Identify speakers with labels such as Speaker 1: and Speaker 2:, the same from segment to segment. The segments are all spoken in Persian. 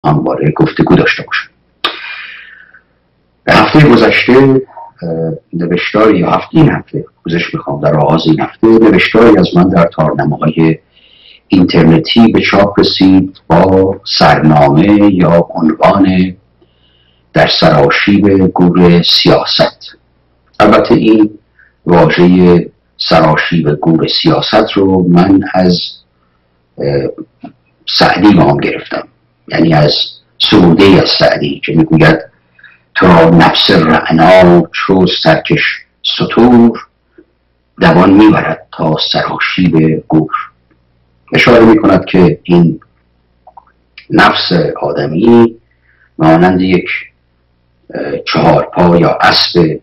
Speaker 1: همواره گفتگو داشته باشم. هفته گذشته نوشتاری، یا این هفته گذشته میخوام در آغاز این هفته نوشتاری از من در تارنمه‌های اینترنتی به چاپ رسید با سرنامه یا عنوان در سراشیب گور سیاست. البته این واژه سراشیب گور سیاست رو من از سعدی با هم گرفتم، یعنی از سروده از سعدی که میگوید تو را نفس رعنا چو سرکش ستور دوان میبرد تا سراشیب گور. اشاره میکند که این نفس آدمی مانند یک چهارپا یا اسب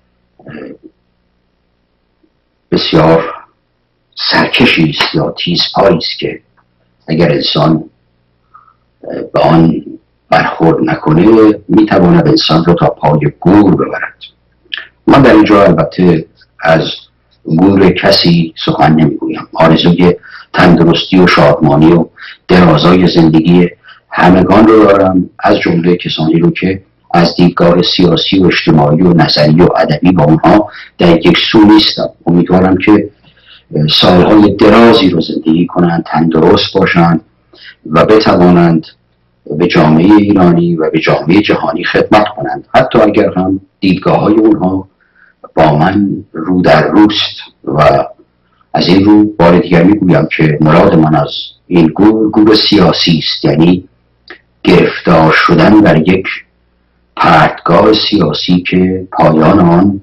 Speaker 1: بسیار سرکشی است یا تیزپایی است که اگر انسان به آن برخورد نکنه میتواند انسان رو تا پای گور ببرد. من در اینجا البته از گور کسی سخن نمیگویم. آرزوی تندرستی و شادمانی و درازای زندگی همگان رو دارم، از جمله کسانی رو که از دیدگاه سیاسی و اجتماعی و نظری و ادبی با اونها در یک سو نیستم. امیدوارم که سالهای درازی رو زندگی کنند، تندرست باشند و بتوانند به جامعه ایرانی و به جامعه جهانی خدمت کنند، حتی اگر هم دیدگاه های اونها با من رو در روست. و از این رو بار دیگر میگویم که مراد من از این گور سیاسی است، یعنی گرفتار شدن در یک پرتگاه سیاسی که پایان آن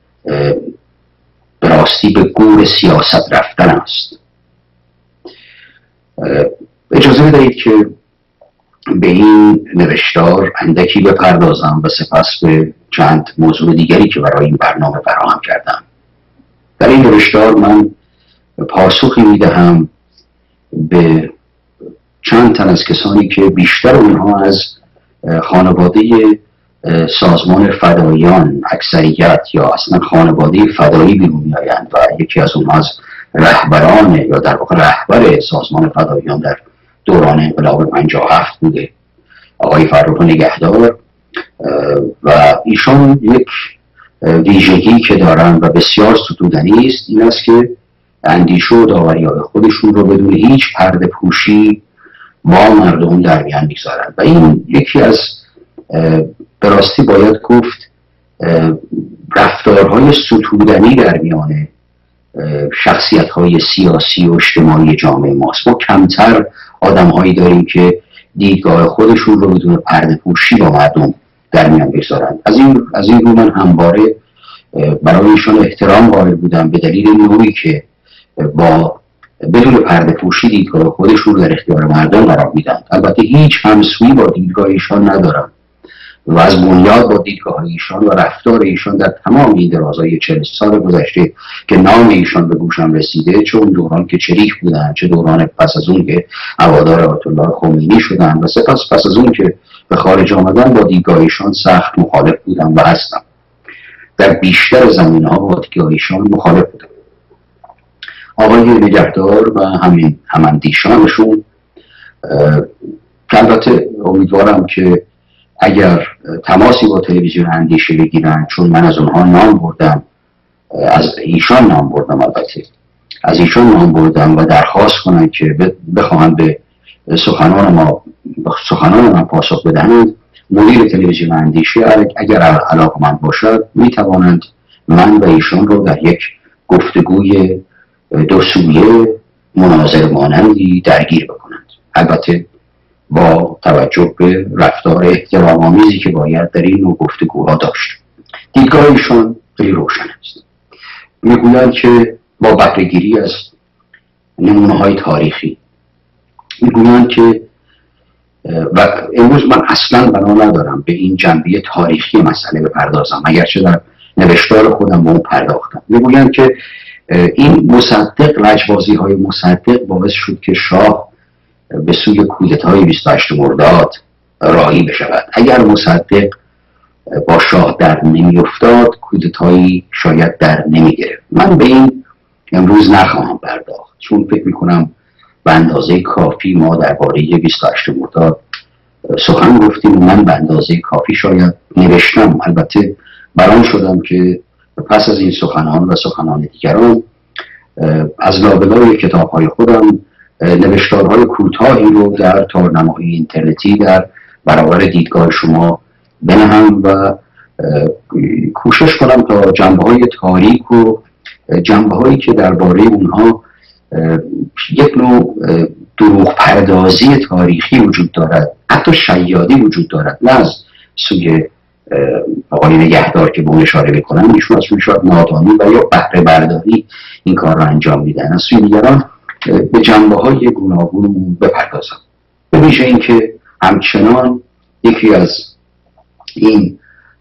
Speaker 1: به راستی به گور سیاست رفتن است. اجازه بدهید که به این نوشتار اندکی بپردازم و سپس به چند موضوع دیگری که برای این برنامه فراهم کردم. در این نوشتار من پاسخی میدهم به چند تن از کسانی که بیشتر اونها از خانواده سازمان فداییان اکثریت یا اصلا خانواده فدایی بیرون میآیند و یکی از اونها از رهبران یا در واقع رهبر سازمان فداییان در دوران انقلاب 57 بوده، آقای فرخ نگهدار. و ایشان یک ویژگی که دارن و بسیار ستودنی است این است که اندیشه و داوری‌های خودشون رو بدون هیچ پرده پوشی با مردم در میان میگذارن و این یکی از به راستی باید گفت رفتارهای ستودنی در میان شخصیت‌های سیاسی و اجتماعی جامعه ماست. ما کمتر آدم‌هایی داریم که دیدگاه خودشون رو بدون پرده پوشی با مردم در میان بگذارن. از این رو من همواره برای ایشان احترام قائل بودم به دلیل نوعی که با بدون پرده پوشی دیدگاه خودشون رو در اختیار مردم قرار میدن. البته هیچ همسویی با دیدگاه ایشان ندارم و از بنیاد با دیدگاه ایشان و رفتار ایشان در تمام این درازای 40 سال گذشته که نام ایشان به گوشم رسیده، چه اون دوران که چریک بودن، چه دوران پس از اون که هوادار آیت الله خمینی شدن و سپس پس از اون که به خارج آمدن، با دیدگاه ایشان سخت مخالف بودم و هستم. در بیشتر زمینه‌ها با دیدگاه ایشان مخالف بودم. آقای نگهدار و هماندیشانشون که البته امیدوارم که اگر تماسی با تلویزیون اندیشه بگیرن، چون من از اونها نام بردم، از ایشان نام بردم، البته از ایشان نام بردم و درخواست کنن که بخواهن به سخنان من پاسخ بدهند، مدیر تلویزیون اندیشه اگر علاقمند باشد میتوانند من و ایشان رو در یک گفتگوی دو سویه مناظره مانندی درگیر بکنند، البته با توجه به رفتار احترام‌آمیزی که باید در این نوع گفتگوها داشت. دیدگاه ایشان خیلی روشن است. میگویند که با بهره‌گیری از نمونه‌های تاریخی میگویند که و امروز من اصلا بنا ندارم به این جنبه تاریخی مسئله بپردازم، اگرچه در نوشتار خودم به اون پرداختم. میگویند که این لجبازی‌های مصدق باعث شد که شاه به سوی کودتای 28 مرداد راهی بشود. اگر مصدق با شاه در نمی افتاد، کودتایی شاید در نمی گرفت. من به این امروز نخواهم پرداخت، چون فکر می کنم به اندازه کافی ما درباره 28 مرداد سخن گفتیم و من به اندازه کافی شاید نوشتم. البته بران شدم که پس از این سخنان و سخنان دیگران از لابلای کتاب‌های خودم نوشتارهای کوتاهی رو در تارنمای اینترنتی در برابر دیدگاه شما بنهم و کوشش کنم تا جنبه‌های تاریک و جنبه‌هایی که درباره اونها یک نوع دروغ پردازی تاریخی وجود دارد، حتی شیادی وجود دارد، نه از سوی آقای نگهدار که به اون اشاره بکنم، ایشون از سوی شاید نادانی و یا بهره برداری این کار را انجام میدن، از سوی دیگران به جنبه‌های گوناگون بپردازم. به ویژه اینکه همچنان یکی از این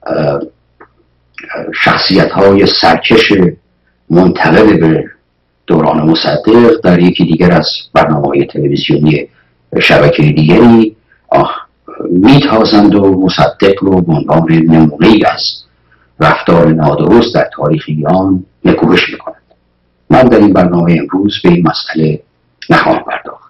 Speaker 1: شخصیت‌های سرکش منتقد به دوران مصدق در یکی دیگر از برنامه‌های تلویزیونی شبکه دیگری میتازند و مصدق رو به عنوان نمونه‌ای از رفتار نادرست در تاریخ ایران نکوهش میکنند. من در این برنامه امروز به این مسئله نخواهم پرداخت.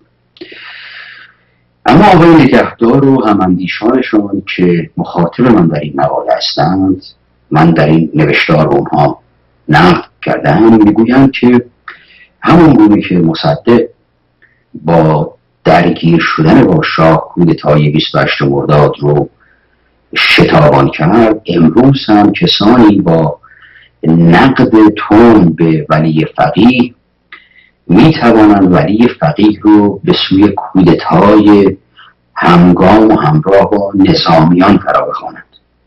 Speaker 1: اما آقای نگهدار و هماندیشانشان که مخاطب من در این مقاله هستند، من در این نوشتار رو اونها نقد کردم، میگویند که همون گونه که مصدق با درگیر شدن با شاه کودتای 28 مرداد رو شتابان کرد، امروز هم کسانی با نقد تند به ولی فقیه می توانند ولی فقیه رو به سوی کودتای همگام و همراه با نظامیان فرا بخوانند.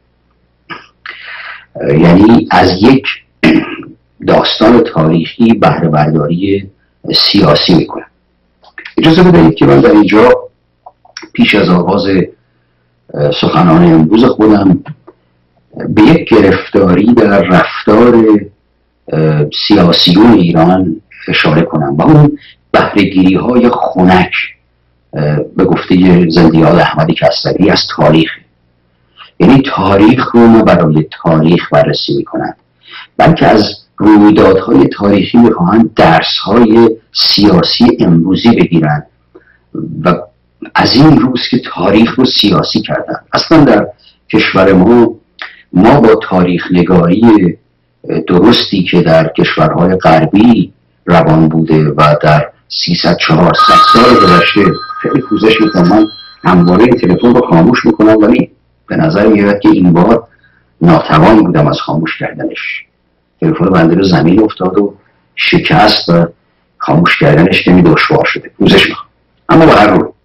Speaker 1: یعنی از یک داستان تاریخی بهره برداری سیاسی میکنند. اجازه بدهید که من در اینجا پیش از آغاز سخنان امروز خودم به یک گرفتاری در رفتار سیاسیون ایران اشاره کنم و اون بهره‌گیری های خنک به گفته زندیات احمدی کسروی از تاریخ. یعنی تاریخ رو نه برای تاریخ بررسی میکنند، بلکه از رویدادهای تاریخی میخواهند درسهای سیاسی امروزی بگیرند و از این روز که تاریخ رو سیاسی کردن. اصلا در کشور ما با تاریخ نگاری درستی که در کشورهای غربی روان بوده و در 300-400 سال گذشته خیلی پوزش میکنم. من همواره این تلفن رو خاموش میکنم ولی به نظر میاد که این بار ناتوان بودم از خاموش کردنش. تلفن بنده رو زمین افتاد و شکست و خاموش کردنش کمی دشوار شده. پوزش میخوام. اما به هر حال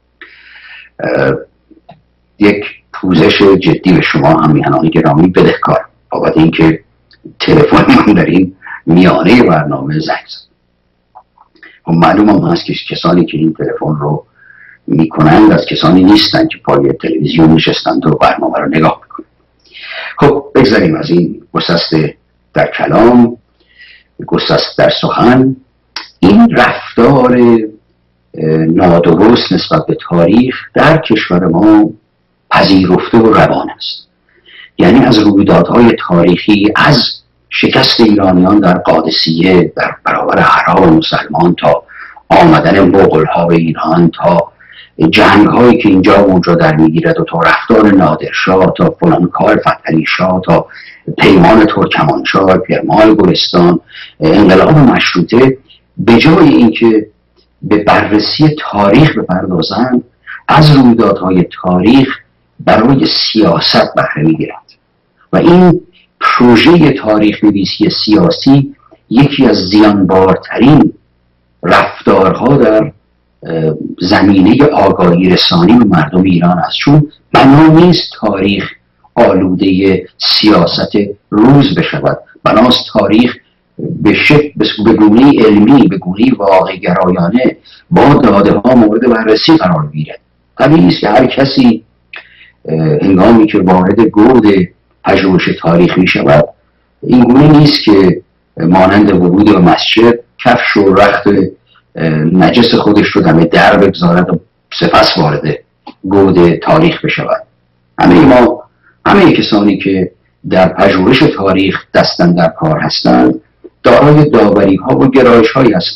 Speaker 1: یک پوزش جدی به شما همیهنان گرامی بدهکارم بابت اینکه تلفن من در این میانه برنامه زنگ زد. معلوم هم هست که کسانی که این تلفن رو میکنند از کسانی نیستند که پای تلویزیون نشستند و برنامه رو نگاه میکنند. خب بگذاریم از این گسست در کلام، گسست در سخن. این رفتار نادرست نسبت به تاریخ در کشور ما پذیرفته و روان است. یعنی از رویدادهای تاریخی، از شکست ایرانیان در قادسیه در برابر اعراب مسلمان تا آمدن مغول‌ها به ایران، تا جنگ‌هایی که اینجا و اونجا در میگیرد و تا رفتار نادرشاه، تا فلان کار فتحعلی شاه، تا پیمان ترکمانچای، پیرمال گلستان، انقلاب مشروطه، به جای اینکه به بررسی تاریخ بپردازند از رویدادهای تاریخ برای سیاست بهره میگیرند و این پروژه تاریخ نویسی سیاسی یکی از زیانبارترین رفتارها در زمینه آگاهی رسانی به مردم ایران است، چون بنا نیست تاریخ آلوده سیاست روز بشود، بناست تاریخ به گونه علمی، به گونه واقع گرایانه با داده ها مورد بررسی قرار بگیرد. طبیعی است که هر کسی هنگامی که وارد گود پژوهش تاریخ می شود این گونه نیست که مانند ورود به مسجد کفش و رخت نجس خودش رو دم در بگذارد و سپس وارد گود تاریخ بشود. همه کسانی که در پژوهش تاریخ دستن در کار هستند دارای داوری ها و گرایش هایی هستند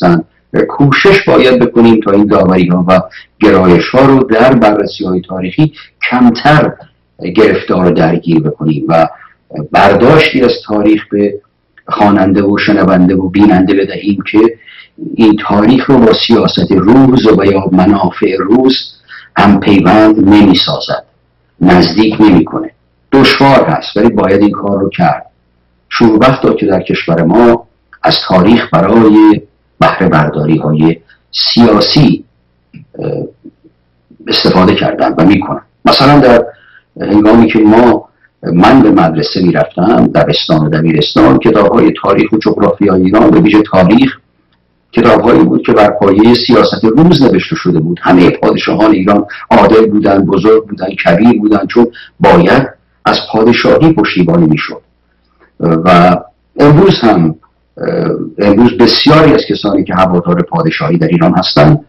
Speaker 1: کوشش باید بکنیم تا این داوری ها و گرایش ها رو در بررسی های تاریخی کمتر گرفتار و درگیر بکنیم و برداشتی از تاریخ به خواننده و شنونده و بیننده بدهیم که این تاریخ رو با سیاست روز و یا منافع روز هم پیوند نمی سازد، نزدیک نمی کنه. دشوار هست ولی باید این کار رو کرد. شوربخت که در کشور ما از تاریخ برای بهره برداری های سیاسی استفاده کردن و میکنن. مثلا در هنگامی که من به مدرسه میرفتم، دبستان و دبیرستان، کتاب‌های تاریخ و جغرافیای ایران به ویژه تاریخ کتاب‌هایی بود که بر پایه سیاست روز نوشته شده بود. همه پادشاهان ایران عادل بودند، بزرگ بودند، کبیر بودند، چون باید از پادشاهی پشتیبانی میشد. و امروز بسیاری از کسانی که هوادار پادشاهی در ایران هستند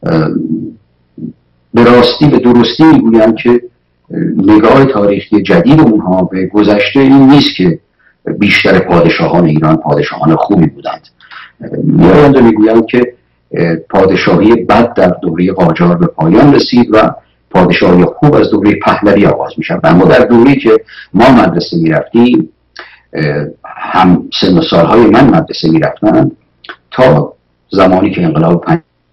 Speaker 1: به راستی به درستی میگویند که نگاه تاریخی جدید اونها به گذشته این نیست که بیشتر پادشاهان ایران پادشاهان خوبی بودند. میآیند و میگویند که پادشاهی بد در دوره قاجار به پایان رسید و پادشاهی خوب از دوره پهلوی آغاز می شود. اما در دوره‌ای که ما مدرسه می رفتیم، هم سن و سالهای من مدرسه می رفتن تا زمانی که انقلاب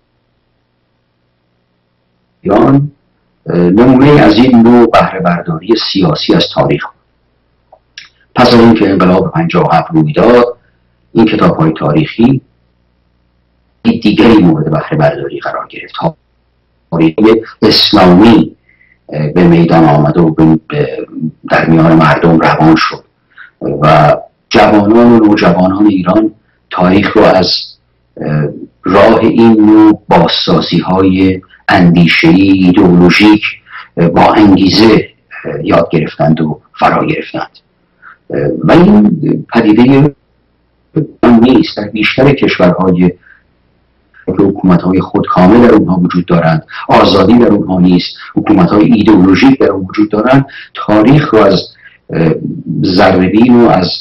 Speaker 1: ایران نمونه از این نوع بهره برداری سیاسی از تاریخ. پس از اینکه انقلاب 57 روی داد، این کتاب‌های تاریخی دیگری مورد بهره برداری قرار گرفت. تاریخ اسلامی به میدان آمد و در میان مردم روان شد و جوانان و نوجوانان ایران تاریخ رو از راه این نوع بازسازی های اندیشه‌ای ایدئولوژیک با انگیزه یاد گرفتند و فرا گرفتند. و این پدیده نیست. در بیشتر کشورهای حکومت‌های خودکامه در اونها وجود دارند، آزادی در اونها نیست، حکومت‌های ایدئولوژیک در اون وجود دارند. تاریخ رو از ذره‌بین و از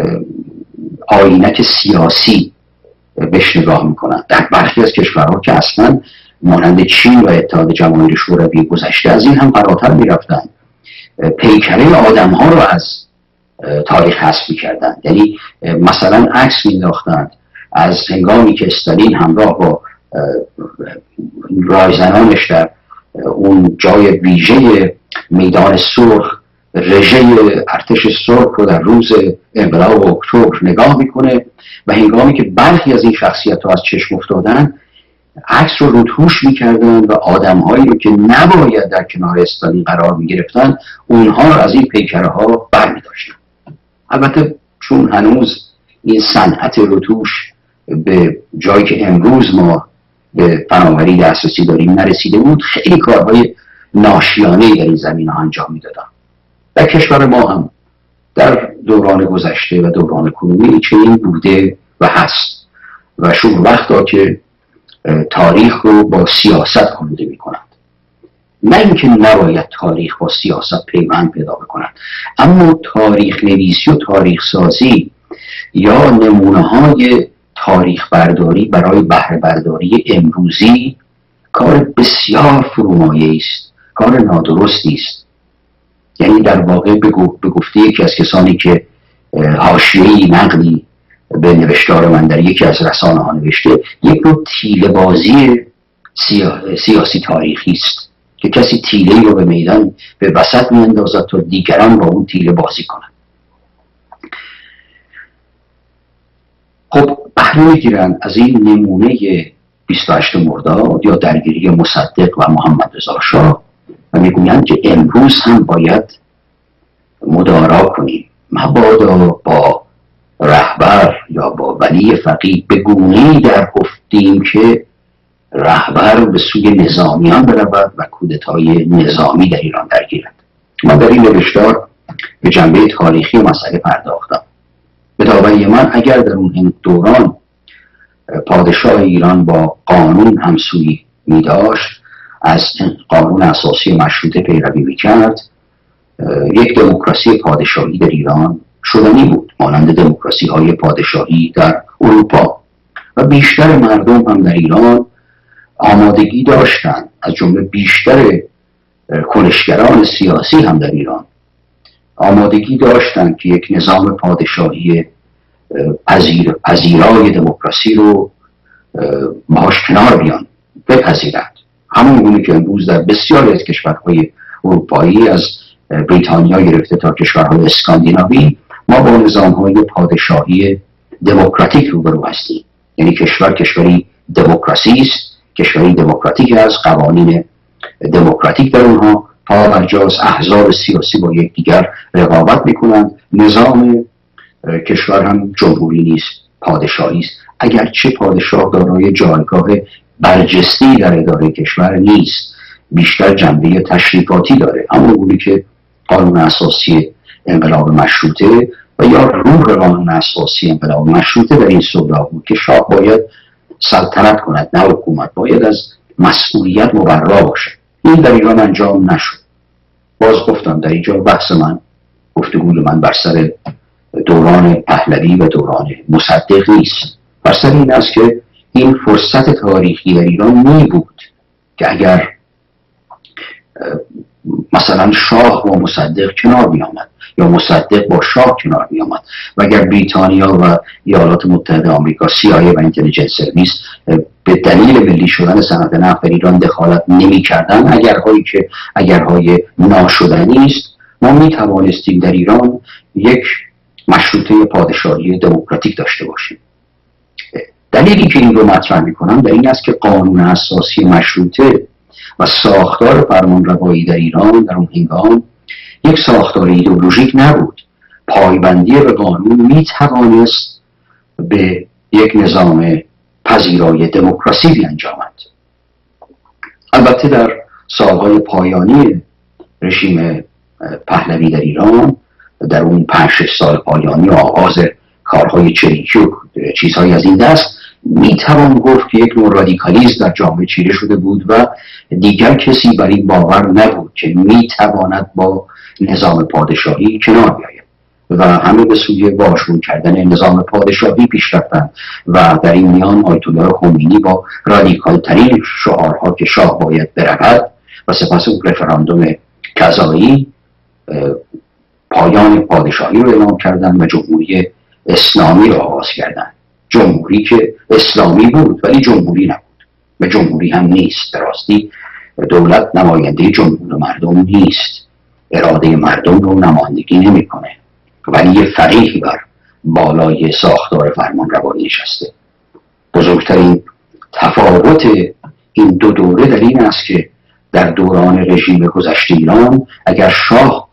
Speaker 1: آینک سیاسی بهش نگاه میکنند. در برخی از کشورها که اصلا مانند چین و اتحاد جماهیر شوروی گذشته از این هم فراتر میرفتند، پیکره آدم‌ها رو از تاریخ حذف می‌کردند. یعنی مثلا عکس می‌انداختند از هنگامی که استالین همراه با رایزنانش در اون جای ویژه میدان سرخ رژه ارتش سرخ رو در روز انقلاب اکتبر نگاه میکنه و هنگامی که برخی از این شخصیت‌ها از چشم افتادن عکس رو روتوش میکردن و آدم‌هایی رو که نباید در کنار استالین قرار میگرفتن اونها رو از این پیکره ها برمی‌داشتن. البته چون هنوز این صنعت روتوش به جایی که امروز ما به فناوری دسترسی داریم نرسیده بود، خیلی کارهای ناشیانه‌ای در این زمینه انجام میدادن. در کشور ما هم در دوران گذشته و دوران کنونی چنین بوده و هست و شوربختا که تاریخ رو با سیاست آلوده می کنند. نه اینکه نباید تاریخ با سیاست پیوند پیدا بکنند، اما تاریخ نویسی و تاریخ سازی یا نمونه های تاریخ برداری برای بهره برداری امروزی کار بسیار فرومایه‌ای است، کار نادرستی است. یعنی در واقع به گفته یکی از کسانی که حاشیه‌ای نقدی به نوشتار من در یکی از رسانه ها نوشته، یک نوع تیله بازی سیاسی تاریخی است که کسی تیله‌ای رو به میدان به وسط میاندازد تا دیگران با اون تیله بازی کنند. خب بهره میگیرند از این نمونه 28 مرداد یا درگیری مصدق و محمد رضا شاه و میگویند که امروز هم باید مدارا کنیم، مبادا با رهبر یا با ولی فقیه به گونه‌ای در افتیم که رهبر به سوی نظامیان برود و کودتای نظامی در ایران درگیرد. من در این نوشتار به جنبه تاریخی مسئله پرداختم. به داوری من اگر در اون دوران پادشاه ایران با قانون همسویی می داشت، از قانون اساسی مشروطه پیروی می کرد، یک دموکراسی پادشاهی در ایران شدنی بود، مانند دموکراسی های پادشاهی در اروپا. و بیشتر مردم هم در ایران آمادگی داشتن، از جمله بیشتر کنشگران سیاسی هم در ایران آمادگی داشتن که یک نظام پادشاهی پذیرای دموکراسی رو باهاش کنار بیان، بپذیرند. همون گونه که امروز در بسیاری از کشورهای اروپایی، از بریتانیا گرفته تا کشورهای اسکاندیناوی، ما با نظامهای پادشاهی دموکراتیک روبرو هستیم. یعنی کشوری دموکراسی است، کشوری دموکراتیک است، قوانین دموکراتیک در اونها پابرجاست، احزاب سیاسی با یکدیگر رقابت میکنند، نظام کشور هم جمهوری نیست، پادشاهی است، اگرچه پادشاه دارای جایگاه برجسته در اداره کشور نیست، بیشتر جنبه تشریفاتی داره، همون گونه که قانون اساسی انقلاب مشروطه و یا روح قانون اساسی انقلاب مشروطه در این سودا بود که شاه باید سلطنت کند نه حکومت، باید از مسئولیت مبرا باشه. این در ایران انجام نشد. باز گفتم در اینجا بحث من، گفتگوی من بر سر دوران پهلوی و دوران مصدق نیست، بر سر این است که این فرصت تاریخی در ایران می بود که اگر مثلا شاه با مصدق کنار می آمد یا مصدق با شاه کنار می آمد و اگر بریتانیا و ایالات متحده آمریکا CIA و اینتلیجنس سرویس به دلیل ملی شدن صنعت نفت در ایران دخالت نمی کردن، اگرهای ناشدنی است، ما می توانستیم در ایران یک مشروطه پادشاهی دموکراتیک داشته باشیم. دلیلی که این رو مطرح می کنم در این است که قانون اساسی مشروطه و ساختار فرمانروایی در ایران در اون هنگام یک ساختار ایدئولوژیک نبود. پایبندی به قانون می توانست به یک نظام پذیرای دموکراسی بیانجامد. البته در سالهای پایانی رژیم پهلوی در ایران، در اون 5-6 سال پایانی آغاز کارهای چریکی و چیزهای از این دست، می توان گفت که یک نوع رادیکالیسم در جامعه چیره شده بود و دیگر کسی بر این باور نبود که می تواند با نظام پادشاهی کنار بیاید و همه به سوی واشون کردن نظام پادشاهی پیش رفتند و در این میان آیت الله خمینی با رادیکال ترین شعارها که شاه باید برود و سپس اون رفراندوم قضایی پایان پادشاهی رو اعلام کردند و جمهوری اسلامی رو آغاز کردند. جمهوری که اسلامی بود ولی جمهوری نبود و جمهوری هم نیست. در راستی دولت نماینده جمهور مردم نیست، اراده مردم رو نمایندگی نمیکنه، ولی یه فقیهی بر بالای ساختار فرمانروایی نشسته. بزرگترین تفاوت این دو دوره در این است که در دوران رژیم گذشته ایران اگر شاه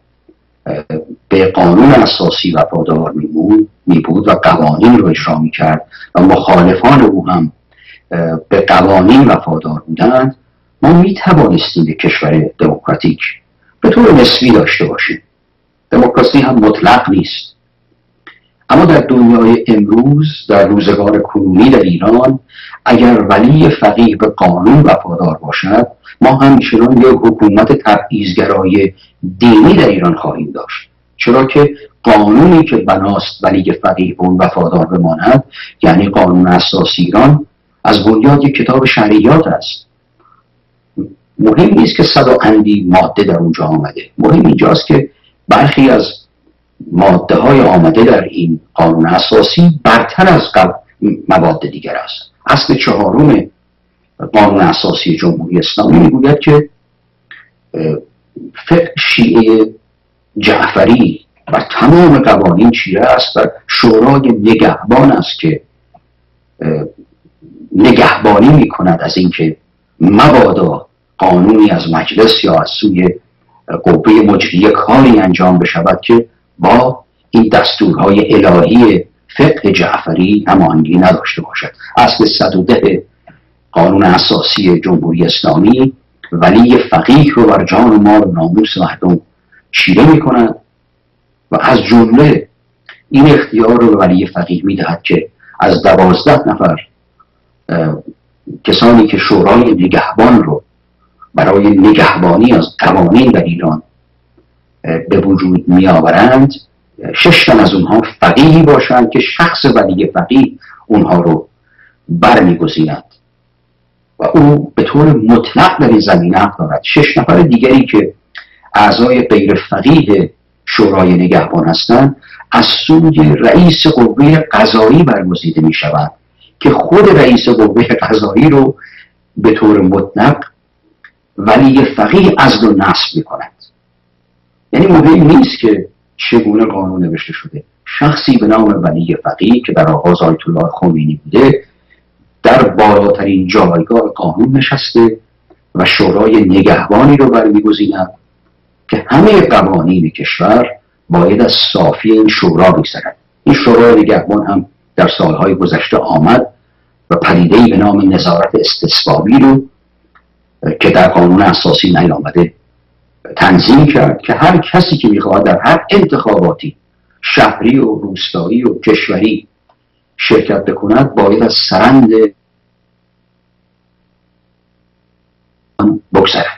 Speaker 1: به قانون اساسی وفادار می بود و قوانین رو اجرا می کرد و مخالفان او هم به قوانین وفادار بودند، ما می توانستیم به کشور دموکراتیک به طور نسبی داشته باشیم. دموکراسی هم مطلق نیست. اما در دنیای امروز، در روزگار کنونی در ایران، اگر ولی فقیه به قانون وفادار باشد، ما همچنان یک حکومت تبعیض‌گرای دینی در ایران خواهیم داشت، چرا که قانونی که بناست ولی فقیه به اون وفادار بماند، یعنی قانون اساسی ایران، از بنیاد یک کتاب شرعیات است. مهم نیست که صد و اندی ماده در اونجا آمده، مهم اینجاست که برخی از ماده های آمده در این قانون اساسی برتر از مواد دیگر است. اصل 4 قانون اساسی جمهوری اسلامی میگوید که فقه شیعه جعفری و تمام قوانین چیره است و شورای نگهبان است که نگهبانی میکند از اینکه مبادا قانونی از مجلس یا از سوی قوه مجریه کاری انجام بشود که با این دستورهای الهی فقه جعفری هماهنگی نداشته باشد. اصل 110 قانون اساسی جمهوری اسلامی ولی فقیه رو بر جان و مال و ناموس مردم چیره می کند و از جمله این اختیار رو به ولی فقیه می دهد که از 12 نفر کسانی که شورای نگهبان رو برای نگهبانی از قوانین در ایران به وجود می آورند، 6 تن از اونها فقیهی باشند که شخص ولی فقیه اونها رو برمیگزیند و او به طور مطلق در این زمینه حق دارد. 6 نفر دیگری که اعضای غیر فقیه شورای نگهبان هستند از سوی رئیس قوه قضایی برگزیده می شوند که خود رئیس قوه قضایی رو به طور مطلق ولی فقیه عزل و نصب می کند. یعنی مهم نیست که چگونه قانون نوشته شده، شخصی به نام ولی فقیه که در آغاز آیت الله خمینی بوده در بالاترین جایگاه قانون نشسته و شورای نگهبانی رو برمیگزیند که همه قوانین کشور باید از صافی این شورا بگذرد. این شورای نگهبان هم در سالهای گذشته آمد و پدیده‌ای به نام نظارت استصوابی رو که در قانون اساسی نیامده تنظیم کرد که هر کسی که میخواهد در هر انتخاباتی شهری و روستایی و کشوری شرکت بکند باید از سرند بگذرد.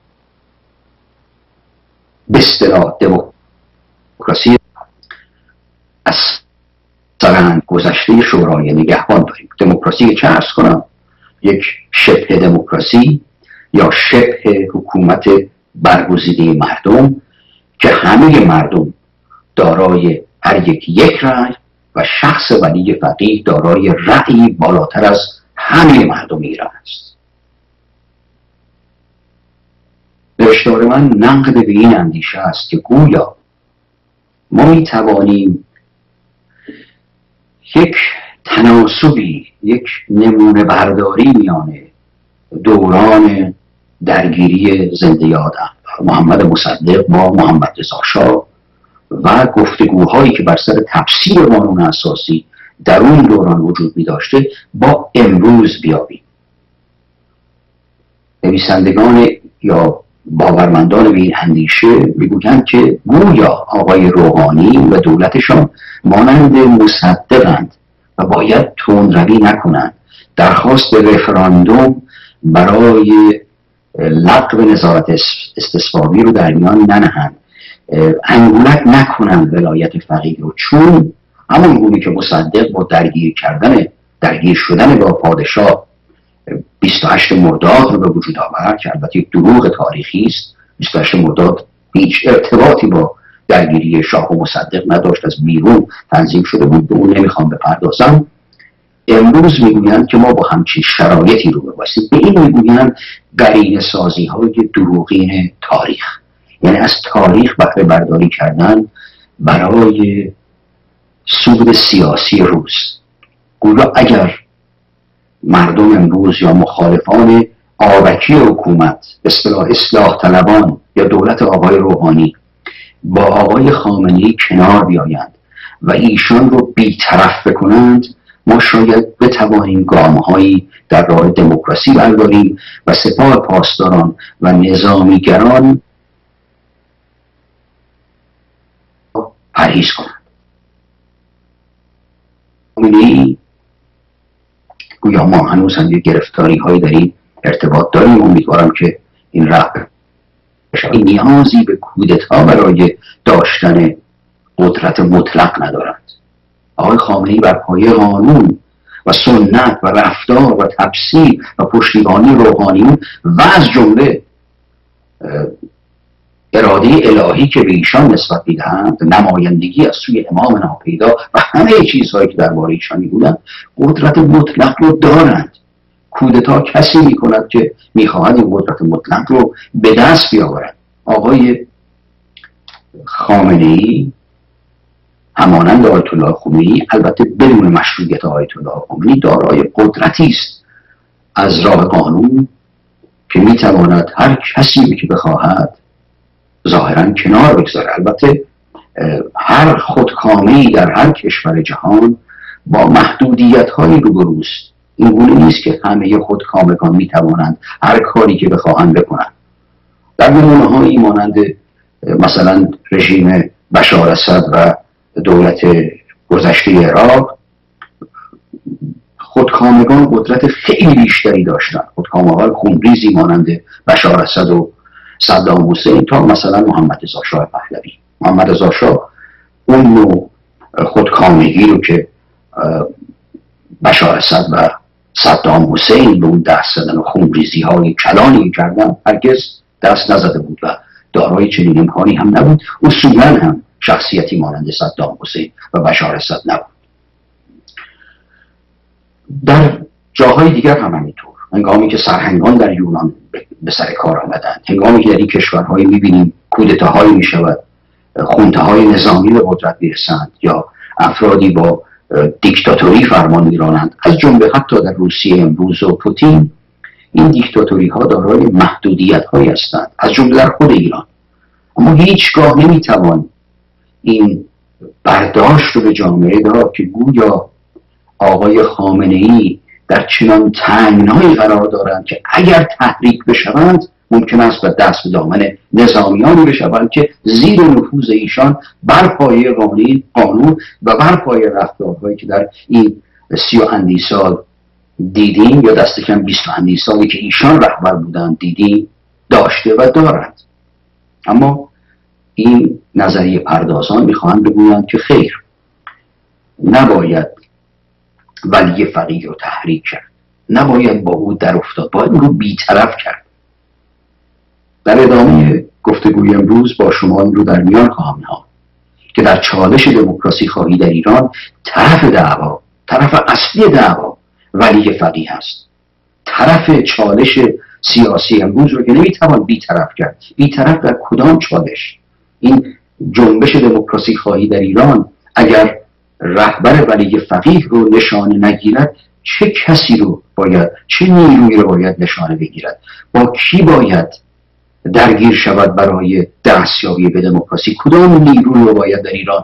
Speaker 1: به اصطلاح دموکراسی از سرند گذشته شورای نگهبان داریم. دموکراسی چه عرض کنم؟ یک شبه دموکراسی یا شبه حکومت برگزیده مردم که همه مردم دارای هر یک رأی و شخص ولی فقیه دارای رأی بالاتر از همه مردم ایران است. نوشتار من نقد به این اندیشه است که گویا ما می توانیم یک تناسبی، یک نمونه برداری میان دوران درگیری زنده یاد محمد مصدق با محمد رضا شاه و گفتگوهایی که بر سر تفسیر قانون اساسی در اون دوران وجود می داشته با امروز بیابیم. نویسندگان یا باورمندان به این اندیشه میگویند که گویا آقای روحانی و دولتشان مانند مصدقند و باید تندروی نکنند، درخواست رفراندوم برای لغو نظارت استصوابی رو در میان ننهند، انگولک نکنند ولایت فقیه رو، چون همون گونه که مصدق با درگیر شدن با پادشاه 28 مرداد رو به وجود آورد که البته یک دروغ تاریخی است. 28 مرداد هیچ ارتباطی با درگیری شاه و مصدق نداشت، از بیرون تنظیم شده بود، به اون نمیخوام بپردازم. امروز میگویند که ما با همچین شرایطی رو ببایستیم. به این میگویند قرینه سازی های دروغین تاریخ، یعنی از تاریخ بهره برداری کردن برای سود سیاسی روز. گویا اگر مردم امروز یا مخالفان آبکی حکومت، اصلاح طلبان یا دولت آقای روحانی با آقای خامنه‌ای کنار بیایند و ایشان رو بی‌طرف بکنند، ما شاید بتوانیم گام‌هایی در راه دموکراسی برداریم و سپاه پاسداران و نظامیگران پرهیز کنند. خامنه‌ای گویا ما هنوز هم یک گرفتاری هایی در این ارتباط داریم. امیدوارم که این راه این نیازی به کودتا برای داشتن قدرت مطلق ندارد. آقای خامنه‌ای بر پایه قانون و سنت و رفتار و تفسیر و پشتیبانی روحانیون و از جمله اراده الهی که به ایشان نسبت میدهند، نمایندگی از سوی امام ناپیدا و همه چیزهایی که درباره ایشان میگویند، قدرت مطلق رو دارند. کودتا کسی میکند که میخواهد این قدرت مطلق رو به دست بیاورد. آقای خامنه‌ای همانند آیت الله خمینی، البته بدون مشروعیت آیت الله خمینی، دارای قدرتی است از راه قانون که میتواند هر کسی که بخواهد ظاهرا کنار بگذاره. البته هر خودکامه‌ای در هر کشور جهان با محدودیت‌هایی روبروست. این گونه نیست که همه خودکامگان میتوانند هر کاری که بخواهند بکنند. در نمونه‌هایی مانند مثلا رژیم بشار اسد و دولت گذشته عراق، خودکامگان قدرت خیلی بیشتری داشتند. خودکامه‌های خونریزی مانند بشار اسد و صدام حسین تا مثلا محمد رضا شاه پهلوی. محمد رضا شاه اون نوع خودکامگی رو که بشار اسد و صدام حسین به اون دست زدن و خونریزی های کلانی کردن هرگز دست نزده بود و دارای چنین امکانی هم نبود. اصولا هم شخصیتی مانند صدام حسین و بشار اسد نبود. در جاهای دیگر هم همینطور. هنگامی که سرهنگان در یونان به سر کار آمدند، هنگامی که در این کشورهای میبینیم کودتاهایی میشود، خونته‌های نظامی به قدرت میرسند یا افرادی با دیکتاتوری فرمان میرانند، از جمله حتی در روسیه امروز و پوتین، این دیکتاتوری ها دارای محدودیت هایی هستند، از جمله در خود ایران. اما هیچگاه نمیتوان این برداشت رو به جامعه داد که گویا آقای خامنه ای در چنان تنگنایی قرار دارند که اگر تحریک بشوند ممکن است به دست به دامن نظامیانی بشوند که زیر نفوذ ایشان بر پایه قانون و بر پایه رفتارهایی که در این 30 و اندی سال دیدیم یا دست کم 20 و اندی سالی که ایشان رهبر بودند دیدیم داشته و دارند. اما این نظریه پردازان میخواهند بگویند که خیر، نباید ولی فقیه رو تحریک کرد، نباید با او در افتاد، باید او رو بی‌طرف کرد. در ادامه گفتگوی امروز با شما این رو در میان خواهم نهاد که در چالش دموکراسی خواهی در ایران طرف اصلی دعوا ولی فقیه هست. طرف چالش سیاسی امروز رو که نمیتوان بی‌طرف کرد. بی‌طرف در کدام چالش؟ این جنبش دموکراسی خواهی در ایران اگر رهبر ولی فقیه رو نشانه نگیرد، چه کسی رو باید، چه نیرویی رو باید نشانه بگیرد؟ با کی باید درگیر شود برای دستیابی به دموکراسی؟ کدام نیرو رو باید در ایران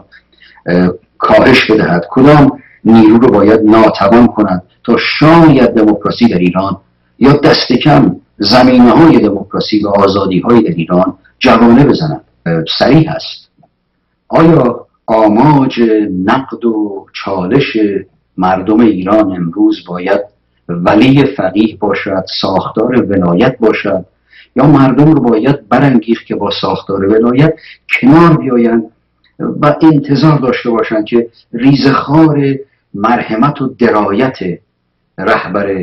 Speaker 1: کاهش بدهد؟ کدام نیرو رو باید ناتوان کند تا شاید دموکراسی در ایران یا دست کم زمینه‌های دموکراسی و آزادی‌های در ایران جوانه بزند؟ صریح است. آیا آماج نقد و چالش مردم ایران امروز باید ولی فقیه باشد، ساختار ولایت باشد، یا مردم رو باید برانگیخت که با ساختار ولایت کنار بیایند و انتظار داشته باشند که ریزخوار مرحمت و درایت رهبر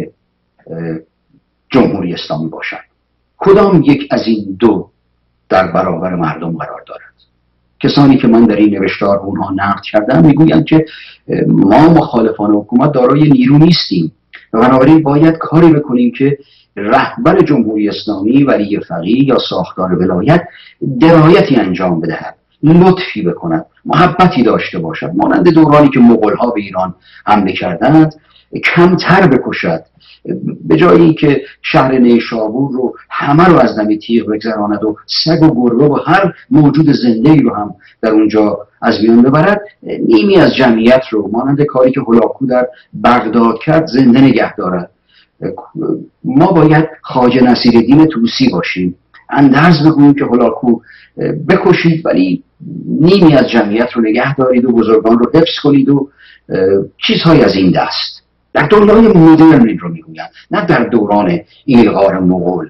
Speaker 1: جمهوری اسلامی باشند؟ کدام یک از این دو در برابر مردم قرار دارد؟ کسانی که من در این نوشتار اونها نقد کردم میگویند که ما مخالفان حکومت دارای نیرو نیستیم و بنابراین باید کاری بکنیم که رهبر جمهوری اسلامی ولی فقیه یا ساختار ولایت درایتی انجام بدهد، لطفی بکند، محبتی داشته باشد، مانند دورانی که مغول‌ها به ایران حمله کردند کمتر بکشد، به جایی که شهر نیشابور رو همه رو از دم تیغ بگذراند و سگ و گربه و هر موجود زنده‌ای رو هم در اونجا از میان ببرد، نیمی از جمعیت رو مانند کاری که هولاکو در بغداد کرد زنده نگه دارد. ما باید خواجه نصیرالدین طوسی باشیم، اندرز بگوییم که هولاکو بکشید ولی نیمی از جمعیت رو نگه دارید و بزرگان رو حفظ کنید و چیزهای از این دست. در دوران مدرن این رو میگویند، نه در دوران ایلغار مغول،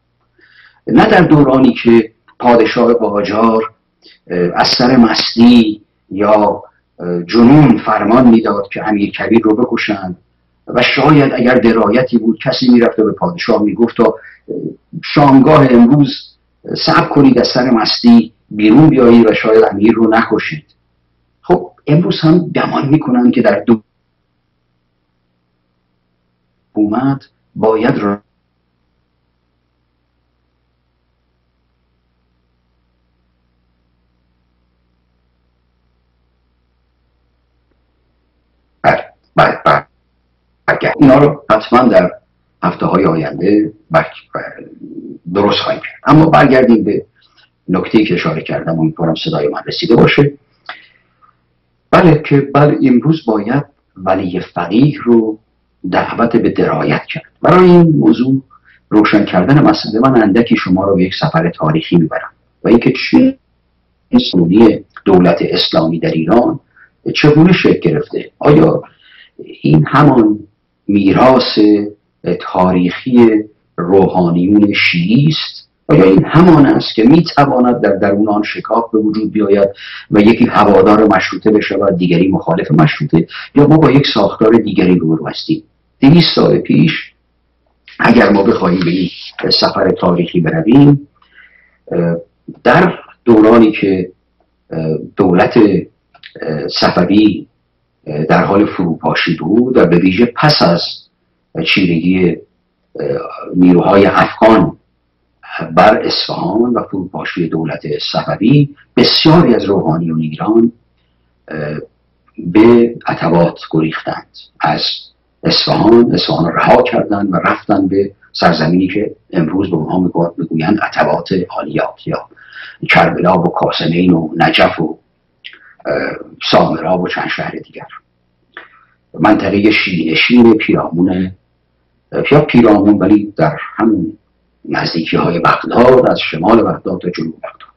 Speaker 1: نه در دورانی که پادشاه قاجار از سر مستی یا جنون فرمان میداد که امیرکبیر رو بکشند و شاید اگر درایتی بود کسی میرفت و به پادشاه میگفت تا شامگاه امروز صبر کنید از سر مستی بیرون بیایید و شاید امیر رو نکشید. خب امروز هم گمان میکنن که در حکومت باید اینا رو حتما در هفته های آینده درست خواهیم کرد. اما برگردیم به نکته‌ای که اشاره کردم، امیدوارم صدای من رسیده باشه. بله امروز باید ولی فقیه رو دعوت به درایت کرد. برای این موضوع روشن کردن مسئله من اندکی شما رو به یک سفر تاریخی میبرم و اینکه چه سنی دولت اسلامی در ایران چگونه شکل گرفته. آیا این همان میراث تاریخی روحانیون شیعی است؟ آیا این همان است که میتواند در درون آن شکاف به وجود بیاید و یکی هوادار مشروطه بشود دیگری مخالف مشروطه، یا ما با یک ساختار دیگری روبرو هستیم؟ 200 سال پیش اگر ما بخواهیم به این سفر تاریخی برویم، در دورانی که دولت صفوی در حال فروپاشی بود و به ویژه پس از چیرگی نیروهای افغان بر اصفهان و فروپاشی دولت صفوی، بسیاری از روحانیون ایران به عتبات گریختند، از اصفهان رها کردند و رفتند به سرزمینی که امروز به اونها میگویند عتبات عالیات یا کربلا و کاسنین و نجف و سامرا و چند شهر دیگر. منطقه شینشین پیرامون ولی در همون نزدیکی های بغداد، از شمال بغداد تا جنوب بغداد.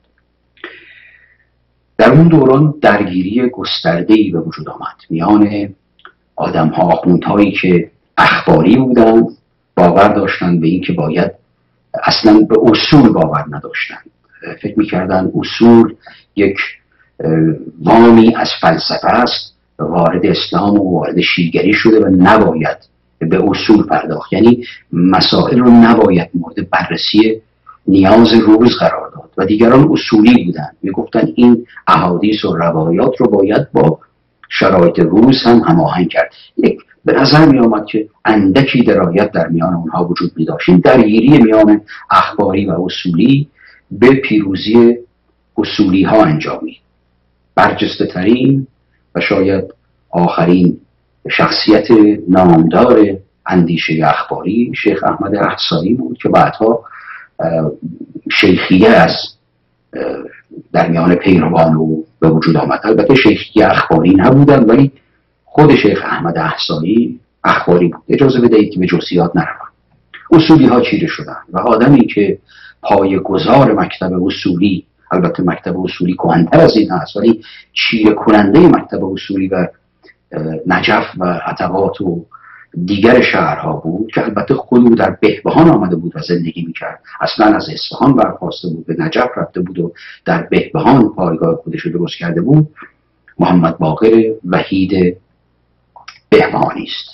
Speaker 1: در اون دوران درگیری گسترده‌ای به وجود آمد میان آدم‌ها، آخوندهایی که اخباری بودند، باور داشتند به این که باید، اصلا به اصول باور نداشتند، فکر می‌کردند اصول یک وامی از فلسفه است، وارد اسلام و وارد شیعگری شده و نباید به اصول پرداخت، یعنی مسائل رو نباید مورد بررسی نیاز روز قرار داد و دیگران اصولی بودند، میگفتن این احادیث و روایات رو باید با شرایط روز هم هماهنگ کرد. به نظر می آمد که اندکی درایت در میان اونها وجود می داشت. این درگیری میان اخباری و اصولی به پیروزی اصولی ها انجامید. برجسته ترین و شاید آخرین شخصیت نامدار اندیشه اخباری شیخ احمد احصایی بود که بعدها شیخیه از در میان پیروان او به وجود آمد. البته شیخیه اخباری نبودن، ولی خود شیخ احمد احصایی اخباری بود. اجازه بدهید که به جزئیات نروم. اصولی ها چیره شدن و آدمی که پایه‌گذار مکتب اصولی، البته مکتب اصولی کهن‌تر از این هست، ولی چیره کننده مکتب اصولی و نجف و عتبات و دیگر شهرها بود که البته خود او در بهبهان آمده بود و زندگی میکرد. اصلا از اصفهان برخواسته بود، به نجف رفته بود و در بهبهان پایگاه خودش رو درست کرده بود. محمد باقر وحید بهبهانی است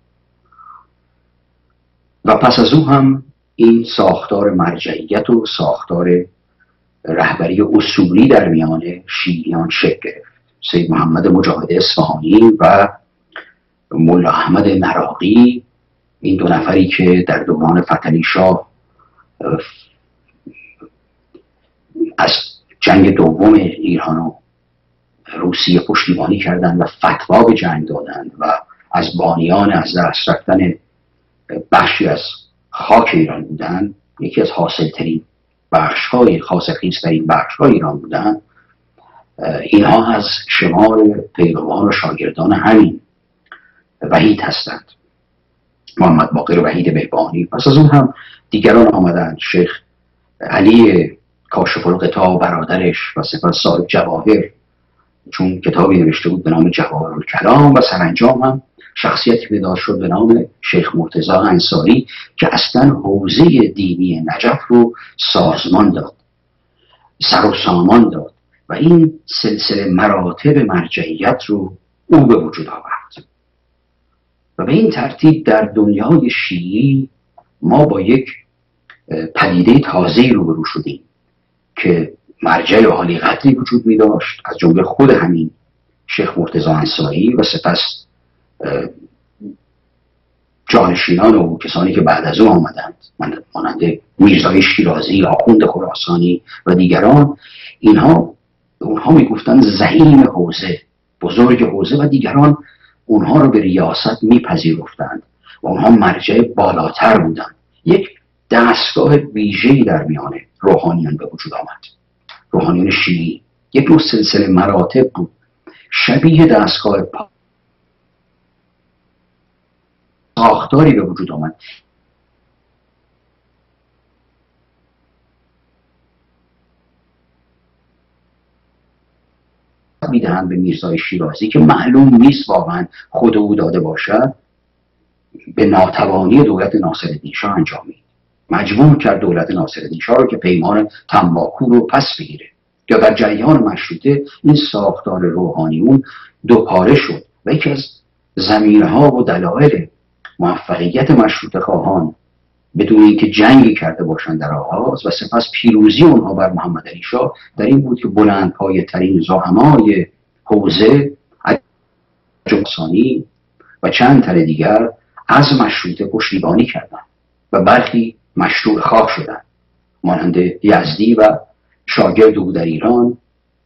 Speaker 1: و پس از او هم این ساختار مرجعیت و ساختار رهبری اصولی در میان شیعیان شکل گرفت. سید محمد مجاهد اصفهانی و مولا احمد نراقی، این دو نفری که در دوران فتحعلی شاه از جنگ دوم ایران و روسیه پشتیبانی کردند و فتوا به جنگ دادند و از بانیان از دست رفتن بخشی از خاک ایران بودند، یکی از حاصلترین بخش‌های حاصلخیزترین بخش‌های ایران بودند. اینها از شمار پیروان و شاگردان همین وحید هستند، محمد باقر وحید بهبهانی. پس از اون هم دیگران آمدند، شیخ علی کاشف الغطا برادرش و سپس صاحب جواهر، چون کتابی نوشته بود به نام جواهر الکلام، و سرانجام هم شخصیتی پیدا شد به نام شیخ مرتضی انصاری که اصلا حوزه دینی نجف رو سازمان داد، سر و سامان داد و این سلسله مراتب مرجعیت رو او به وجود آورد. و به این ترتیب در دنیای شیعی ما با یک پدیده تازه‌ای روبرو شدیم که مرجع عالی قدری وجود می داشت، از جمله خود همین شیخ مرتضی انصاری و سپس جانشینان و کسانی که بعد از او آمدند مانند میرزای شیرازی، آخوند خراسانی و دیگران. اونها میگفتند زعیم حوزه، بزرگ حوزه، و دیگران اونها رو به ریاست میپذیرفتند و اونها مرجع بالاتر بودند. یک دستگاه ویژه‌ای در میان روحانیان به وجود آمد. روحانیان شیعی یک نوع سلسله مراتب بود، شبیه دستگاه ساختاری به وجود آمد. میدهند به میرزای شیرازی که معلوم نیست واقعا خود او داده باشد، به ناتوانی دولت ناصرالدین شاه انجامید. مجبور کرد دولت ناصرالدین شاه رو که پیمان تنباکو رو پس بگیره. یا در جریان مشروطه این ساختار روحانیون دوپاره شد و یکی از زمینه‌ها و دلایل موفقیت مشروطه خواهان بدون اینکه جنگی کرده باشند در آغاز و سپس پیروزی اونها بر محمد علی شاه در این بود که بلندپایه ترین زعمای حوزه جمسانی و چند تن دیگر از مشروطه پشتیبانی کردند و برخی مشروع خواه شدند، مانند یزدی و شاگرد او در ایران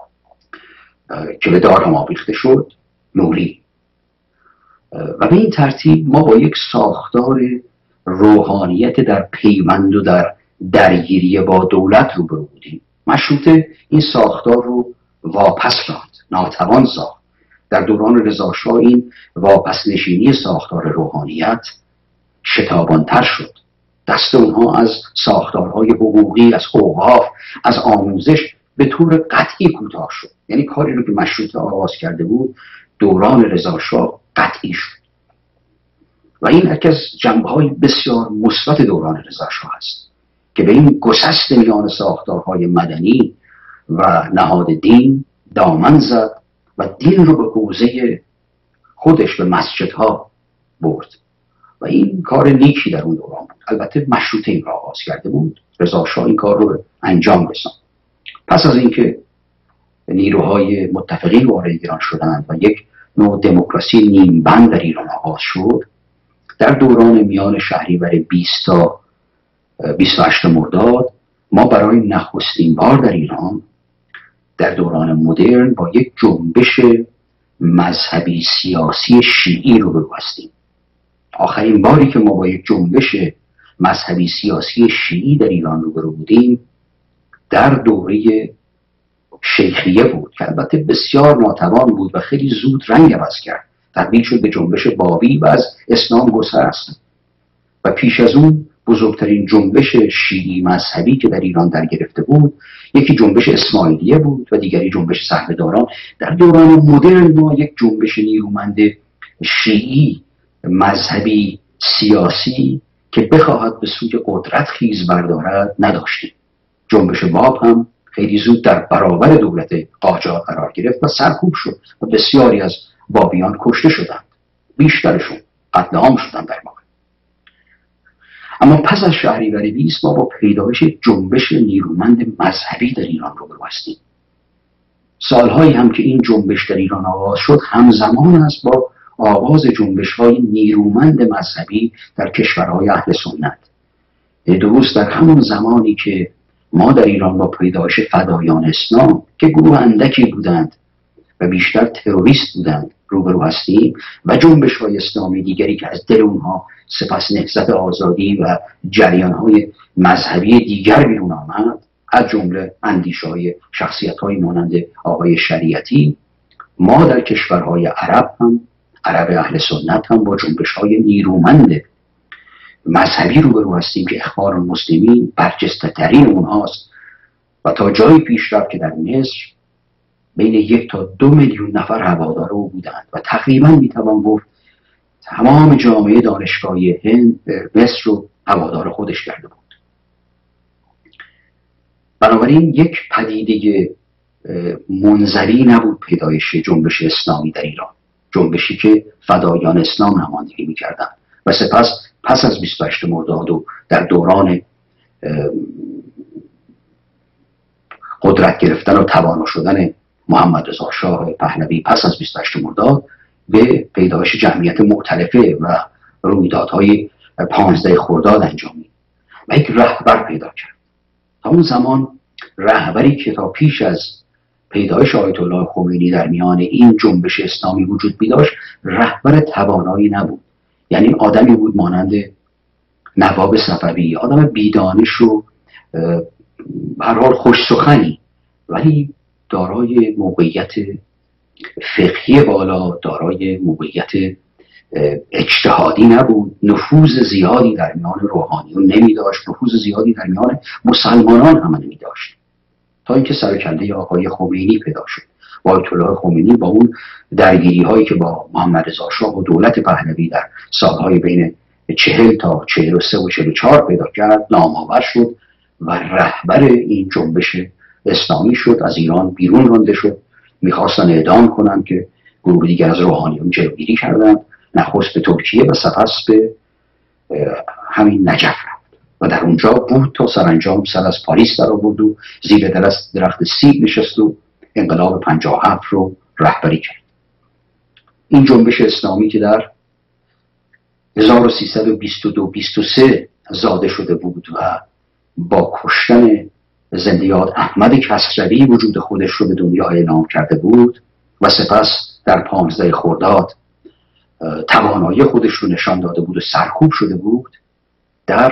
Speaker 1: که به دار هم آویخته شد، نوری. و به این ترتیب ما با یک ساختار روحانیت در پیوند و در درگیری با دولت روبرو بودیم. مشروطه این ساختار رو واپس راند، ناتوان ساخت. در دوران رضا شاه این واپس نشینی ساختار روحانیت شتابانتر شد. دست اونها از ساختارهای حقوقی، از اوقاف، از آموزش به طور قطعی کوتاه شد. یعنی کاری رو که مشروطه آغاز کرده بود دوران رضا شاه قطعی شد و این یکی از جنبه‌های بسیار مثبت دوران رضا شاه است که به این گسست میان ساختارهای مدنی و نهاد دین دامن زد و دین رو به حوزه خودش به مسجدها برد و این کار نیکی در اون دوران بود. البته مشروطه این را آغاز کرده بود، رضا شاه این کار رو انجام رساند. پس از اینکه نیروهای متفقین وارد ایران شدند و یک نوع دموکراسی نیمبند در ایران آغاز شد، در دوران میان شهریور 20 تا 28 مرداد ما برای نخستین بار در ایران در دوران مدرن با یک جنبش مذهبی سیاسی شیعی روبرو هستیم. آخرین باری که ما با یک جنبش مذهبی سیاسی شیعی در ایران روبرو بودیم در دوره شیخیه بود که البته بسیار ناتوان بود و خیلی زود رنگ عوض کرد، تبدیل شد به جنبش بابی و از اسلام گسست. و پیش از اون بزرگترین جنبش شیعی مذهبی که در ایران در گرفته بود یکی جنبش اسماعیلیه بود و دیگری جنبش صحبه‌داران. در دوران مدرن ما یک جنبش نیرومند شیعی مذهبی سیاسی که بخواهد به سوی قدرت خیز بردارد نداشتیم. جنبش باب هم خیلی زود در برابر دولت قاجار قرار گرفت و سرکوب شد و بسیاری از بابیان کشته شدند، بیشترشون قتل عام شدند در واقع. اما پس از شهریور 20 ما با پیدایش جنبش نیرومند مذهبی در ایران روبرو هستیم. سالهایی هم که این جنبش در ایران آغاز شد همزمان است با آغاز جنبش‌های نیرومند مذهبی در کشورهای اهل سنت. درست در همون زمانی که ما در ایران با پیدایش فدایان اسلام که گروه اندکی بودند و بیشتر تروریست بودند روبرو هستیم و جنبش‌های اسلامی دیگری که از دل اونها سپس نهضت آزادی و جریان‌های مذهبی دیگر بیرون آمد، از جمله اندیشه‌های شخصیت‌های مانند آقای شریعتی. ما در کشورهای عرب هم، عرب اهل سنت هم با جنبش‌های نیرومند مذهبی روبرو هستیم که اخبار المسلمین برجسته‌ترین اونهاست و تا جایی پیش رفت که در مصر بین 1 تا 2 میلیون نفر هوادار او بودند و تقریبا میتوان گفت تمام جامعه دانشگاهی هند مصر رو هوادار خودش کرده بود. بنابراین یک پدیده منزوی نبود پیدایش جنبش اسلامی در ایران، جنبشی که فدایان اسلام نمایندگی میکردند و سپس پس از 28 مرداد و در دوران قدرت گرفتن و توانا شدن محمد رضا شاه پهلوی پس از 28 مرداد به پیدایش جمعیت مؤتلفه و رویدادهای 15 خرداد انجامید و یک رهبر پیدا کرد. تا اون زمان رهبری که تا پیش از پیدایش آیت الله خمینی در میان این جنبش اسلامی وجود می‌داشت رهبر توانایی نبود. یعنی آدمی بود مانند نواب صفوی، آدم بیدانش و به هر حال خوش سخنی ولی دارای موقعیت فقهی بالا، دارای موقعیت اجتهادی نبود، نفوذ زیادی در میان روحانیون نمی داشت، نفوذ زیادی در میان مسلمانان هم نمی داشت، تا اینکه سر و کله آقای خمینی پیدا شد. با آیت الله خمینی با اون درگیری هایی که با محمد رضا شاه و دولت پهلوی در سالهای بین 40 تا 43 و 44 پیدا کرد، نامآور شد و رهبر این جنبش اسلامی شد. از ایران بیرون رانده شد، میخواستن اعدام کنند که گروه دیگر از روحانیون جلوگیری کردند نخست به ترکیه و سپس به همین نجف رفت و در اونجا بود تا سرانجام سر از پاریس در آورد و زیر درخت سیب نشست و انقلاب 57 رو رهبری کرد. این جنبش اسلامی که در 1322-23 زاده شده بود و با کشتن زندیات احمد کسروی وجود خودش رو به دنیا اعلام کرده بود و سپس در 15 خرداد توانایی خودش رو نشان داده بود و سرکوب شده بود، در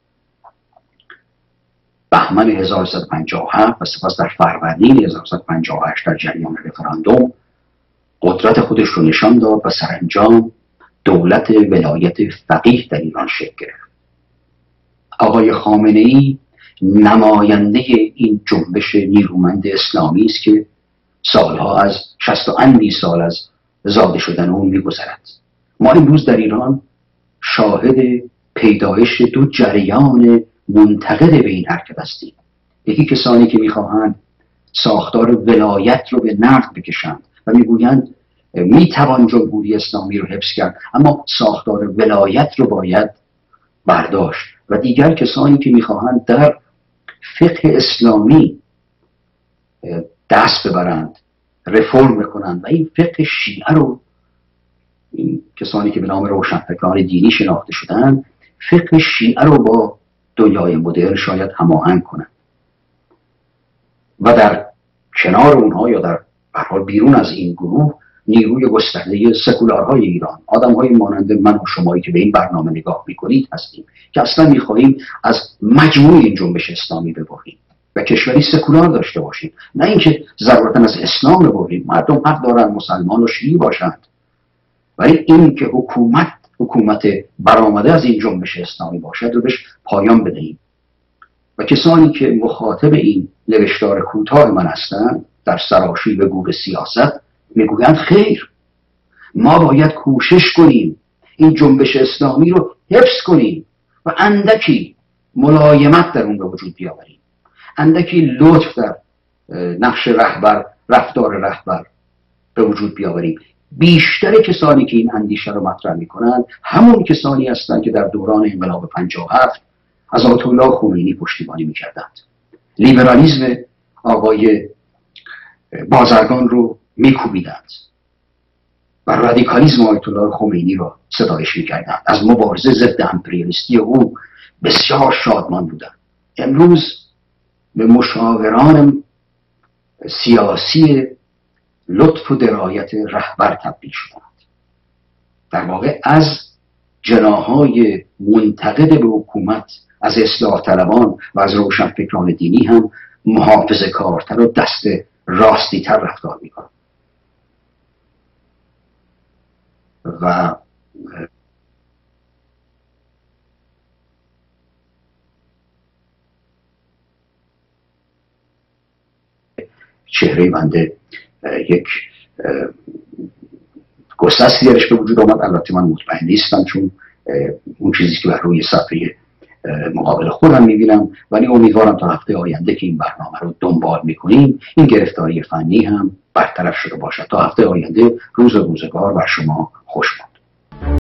Speaker 1: بهمن 1357 و سپس در فروردین 1358 در جریان رفراندوم قدرت خودش رو نشان داد و سرانجام دولت ولایت فقیه در ایران شکل گرفت. آقای خامنه‌ای نماینده این جنبش نیرومند اسلامی است که سالها از 60 و اندی سال از زاده شدن اون می‌گذرد. ما امروز در ایران شاهد پیدایش دو جریان منتقد به این حرکت هستیم. یکی کسانی که می‌خواهند ساختار ولایت رو به نقد بکشند و میگویند میتوان جمهوری اسلامی رو حفظ کرد اما ساختار ولایت رو باید برداشت، و دیگر کسانی که میخواهند در فقه اسلامی دست ببرند، رفرم بکنند و این فقه شیعه رو، این کسانی که به نام روشنفکران دینی شناخته شدن، فقه شیعه رو با دنیای مدرن شاید هماهنگ کنند و در کنار اونها یا در حال بیرون از این گروه نیروی گسترده سکولارهای ایران، آدم‌های مانند من و شمایی که به این برنامه نگاه می‌کنید هستیم که اصلا می‌خواهیم از مجموع این جنبش اسلامی ببریم و کشوری سکولار داشته باشیم، نه اینکه ضرورتاً از اسلام ببریم. مردم حق دارن مسلمان و شیعی باشند، ولی این که حکومت برآمده از این جنبش اسلامی باشد رو بهش پایان بدهیم. و کسانی که مخاطب این نوشتار کوتاه من هستند در سراشیب گور سیاست میگویند خیر، ما باید کوشش کنیم این جنبش اسلامی رو حفظ کنیم و اندکی ملایمت در اون به وجود بیاوریم، اندکی لطف در نقش رهبر، رفتار رهبر به وجود بیاوریم. بیشتر کسانی که این اندیشه رو مطرح میکنند همون کسانی هستند که در دوران انقلاب 57 از آیت الله خمینی پشتیبانی میکردند. لیبرالیسم آقای بازرگان رو میکوبیدند و رادیکالیسم آیت الله خمینی را ستایش میکردند. از مبارزه ضد امپریالیستی او بسیار شادمان بودند. امروز به مشاوران سیاسی لطف و درایت رهبر تبدیل شدند. در واقع از جناحهای منتقد به حکومت، از اصلاح طلبان و از روشنفکران دینی هم محافظه کارتر و دست راستی تر رفتار میکنند. و چهره بنده یک گسستی درش به وجود آمد. البته من مطمئن نیستم چون اون چیزی که بر روی صفحه مقابل خودم میبینم، ولی امیدوارم تا هفته آینده که این برنامه رو دنبال میکنیم این گرفتاری فنی هم برطرف شده باشد. تا هفته آینده روز و روزگار بر شما خوش باد.